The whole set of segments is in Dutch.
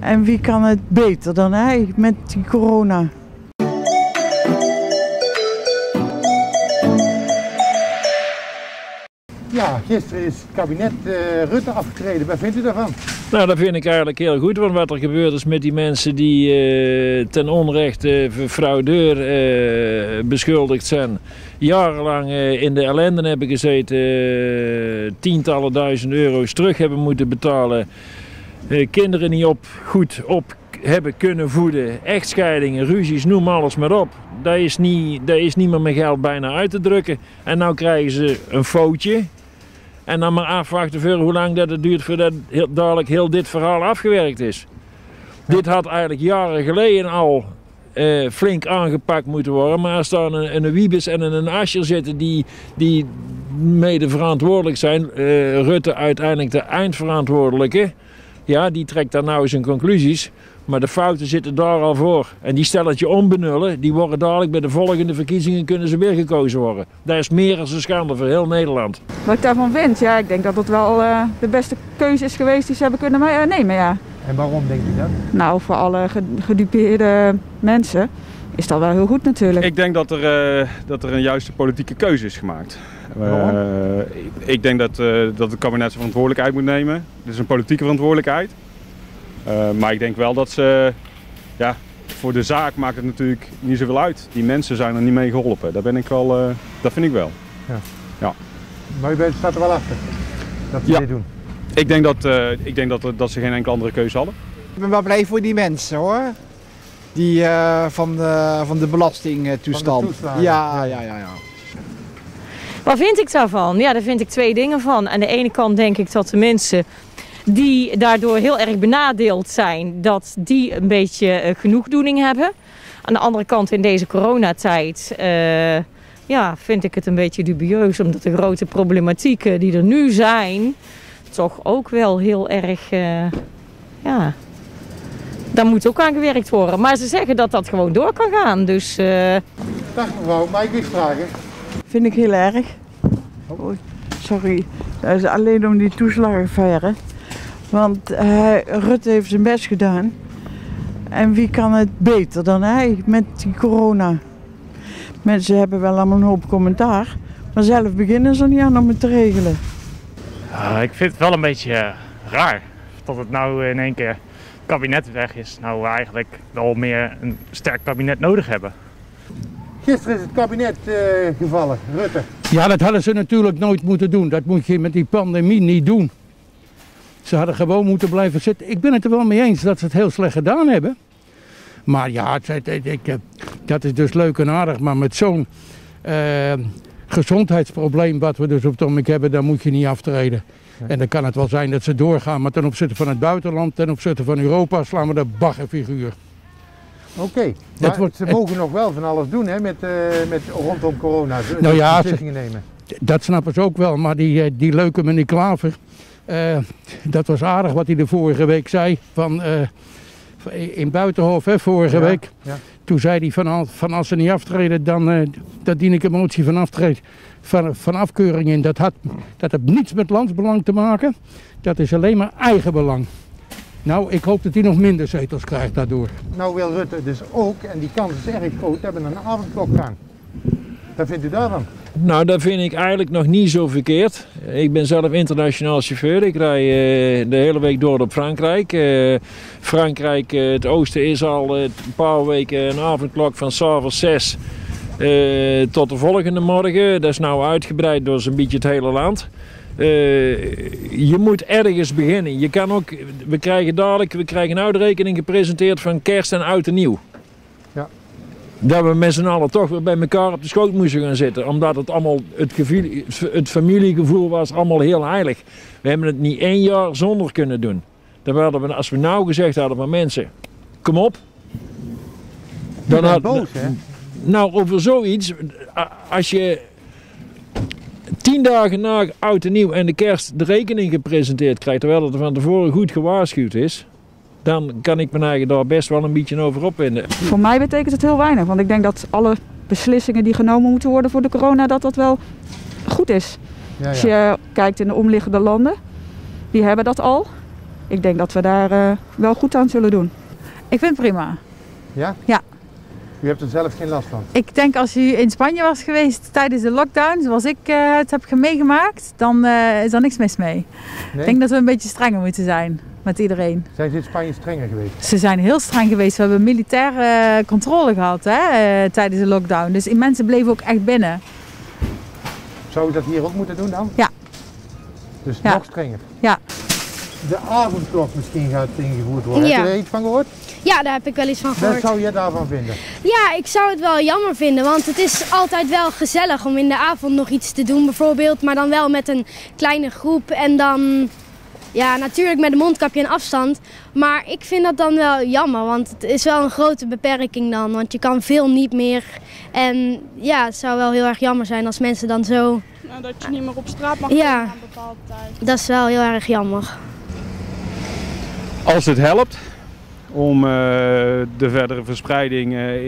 En wie kan het beter dan hij met die corona? Ja, gisteren is het kabinet Rutte afgetreden. Wat vindt u daarvan? Nou, dat vind ik eigenlijk heel goed, want wat er gebeurd is met die mensen die ten onrechte fraudeur beschuldigd zijn. Jarenlang in de ellende hebben gezeten, tientallen duizend euro's terug hebben moeten betalen. Kinderen niet goed op hebben kunnen voeden, echtscheidingen, ruzies, noem alles maar op. Dat is niet meer met geld bijna uit te drukken. En nou krijgen ze een foutje. En dan maar afwachten voor hoe lang dat het duurt voordat dadelijk heel dit verhaal afgewerkt is. Ja. Dit had eigenlijk jaren geleden al flink aangepakt moeten worden. Maar als daar een Wiebes en een Asscher zitten die mede verantwoordelijk zijn, Rutte uiteindelijk de eindverantwoordelijke, ja, die trekt daar nou zijn conclusies. Maar de fouten zitten daar al voor. En die stelletje onbenullen, die worden dadelijk bij de volgende verkiezingen kunnen ze weer gekozen worden. Dat is meer dan een schande voor heel Nederland. Wat ik daarvan vind? Ja, ik denk dat het wel de beste keuze is geweest die ze hebben kunnen nemen, ja. En waarom denkt u dat? Nou, voor alle gedupeerde mensen is dat wel heel goed natuurlijk. Ik denk dat er een juiste politieke keuze is gemaakt. Ik denk dat het kabinet zijn verantwoordelijkheid moet nemen. Het is een politieke verantwoordelijkheid. Maar ik denk wel dat ze, ja, voor de zaak maakt het natuurlijk niet zoveel uit. Die mensen zijn er niet mee geholpen. Dat vind ik wel. Ja. Ja. Maar u staat er wel achter dat ze dit doen? Ik denk dat ze geen enkele andere keuze hadden. Ik ben wel blij voor die mensen hoor. Die van de belastingtoestand. Ja. Wat vind ik daarvan? Ja, daar vind ik twee dingen van. Aan de ene kant denk ik dat de mensen die daardoor heel erg benadeeld zijn, dat die een beetje genoegdoening hebben. Aan de andere kant in deze coronatijd vind ik het een beetje dubieus, omdat de grote problematieken die er nu zijn, toch ook wel heel erg, daar moet ook aan gewerkt worden. Maar ze zeggen dat dat gewoon door kan gaan, dus... Dag mevrouw, mag ik iets vragen? Vind ik heel erg. Oh, sorry, dat is alleen om die toeslagenaffaire. Want Rutte heeft zijn best gedaan. En wie kan het beter dan hij met die corona? Mensen hebben wel allemaal een hoop commentaar. Maar zelf beginnen ze er niet aan om het te regelen. Ik vind het wel een beetje raar. Dat het nou in één keer het kabinet weg is. Nou we eigenlijk wel meer een sterk kabinet nodig hebben. Gisteren is het kabinet gevallen, Rutte. Ja, dat hadden ze natuurlijk nooit moeten doen. Dat moet je met die pandemie niet doen. Ze hadden gewoon moeten blijven zitten. Ik ben het er wel mee eens dat ze het heel slecht gedaan hebben. Maar ja, dat is dus leuk en aardig. Maar met zo'n gezondheidsprobleem wat we dus op het ogenblik hebben, dan moet je niet aftreden. Ja. En dan kan het wel zijn dat ze doorgaan. Maar ten opzichte van het buitenland, ten opzichte van Europa, slaan we de baggerfiguur. Oké, maar ze mogen nog wel van alles doen hè, met rondom corona. Nou ja, beslissingen nemen. Dat snappen ze ook wel. Maar die leuke meneer Klaver, dat was aardig wat hij de vorige week zei. In Buitenhof, hè, vorige week. Ja. Toen zei hij van als ze niet aftreden, dan dien ik een motie van aftreden. Van afkeuring in. Dat heeft niets met landsbelang te maken. Dat is alleen maar eigenbelang. Nou, ik hoop dat hij nog minder zetels krijgt daardoor. Nou wil Rutte dus ook, en die kans is erg groot, hebben een avondklok gaan. Wat vindt u daarvan? Nou, dat vind ik eigenlijk nog niet zo verkeerd. Ik ben zelf internationaal chauffeur. Ik rij de hele week door op Frankrijk. Frankrijk, het oosten is al een paar weken een avondklok van 's avonds 6 tot de volgende morgen. Dat is nou uitgebreid door zo'n beetje het hele land. Je moet ergens beginnen. Je kan ook, we krijgen nou de rekening gepresenteerd van kerst en oud en nieuw. Ja. Dat we met z'n allen toch weer bij elkaar op de schoot moesten gaan zitten. Omdat het allemaal, het familiegevoel was allemaal heel heilig. We hebben het niet 1 jaar zonder kunnen doen. Als we nou gezegd hadden van mensen, kom op. Dan had boos, hè? Nou, over zoiets, als je 10 dagen na oud en nieuw en de kerst de rekening gepresenteerd krijgt, terwijl het er van tevoren goed gewaarschuwd is, dan kan ik me eigen daar best wel een beetje over opwinden. Voor mij betekent het heel weinig, want ik denk dat alle beslissingen die genomen moeten worden voor de corona, dat wel goed is. Ja, ja. Als je kijkt in de omliggende landen, die hebben dat al. ik denk dat we daar wel goed aan zullen doen. Ik vind het prima. Ja? Ja. U hebt er zelf geen last van? Ik denk als u in Spanje was geweest tijdens de lockdown, zoals ik het heb meegemaakt, dan is er niks mis mee. Nee? Ik denk dat we een beetje strenger moeten zijn met iedereen. Zijn ze in Spanje strenger geweest? Ze zijn heel streng geweest. We hebben militaire controle gehad tijdens de lockdown. Dus mensen bleven ook echt binnen. Zou u dat hier ook moeten doen dan? Ja. Dus Ja. nog strenger? Ja. De avondklok misschien gaat ingevoerd worden. Ja. Heb je er iets van gehoord? Ja, daar heb ik wel iets van gehoord. Wat zou je daarvan vinden? Ja, ik zou het wel jammer vinden, want het is altijd wel gezellig om in de avond nog iets te doen bijvoorbeeld. Maar dan wel met een kleine groep en dan, ja, natuurlijk met een mondkapje en afstand. Maar ik vind dat dan wel jammer, want het is wel een grote beperking dan. Want je kan veel niet meer. En ja, het zou wel heel erg jammer zijn als mensen dan zo... Nou, dat je niet meer op straat mag Ja. gaan na een bepaalde tijd. Dat is wel heel erg jammer. Als het helpt om de verdere verspreiding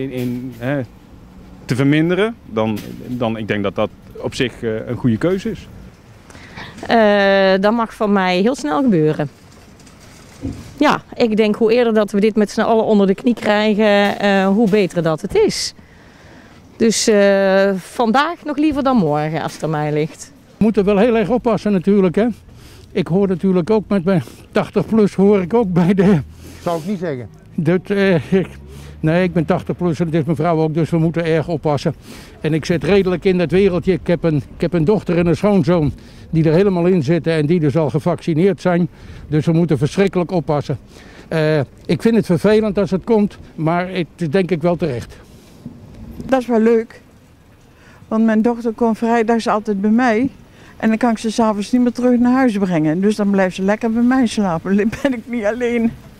te verminderen, dan ik denk dat dat op zich een goede keuze is. Dat mag van mij heel snel gebeuren. Ja, ik denk hoe eerder dat we dit met z'n allen onder de knie krijgen, hoe beter dat het is. Dus vandaag nog liever dan morgen, als het aan mij ligt. We moeten wel heel erg oppassen natuurlijk, hè. Ik hoor natuurlijk ook met mijn 80 plus hoor ik ook bij de... Zou ik niet zeggen. Nee, ik ben 80 plus en dat is mijn vrouw ook, dus we moeten erg oppassen. En ik zit redelijk in dat wereldje. Ik heb een dochter en een schoonzoon die er helemaal in zitten en die dus al gevaccineerd zijn. Dus we moeten verschrikkelijk oppassen. Ik vind het vervelend als het komt, maar het is denk ik wel terecht. Dat is wel leuk. Want mijn dochter komt vrijdags altijd bij mij. En dan kan ik ze 's avonds niet meer terug naar huis brengen. Dus dan blijft ze lekker bij mij slapen. Dan ben ik niet alleen.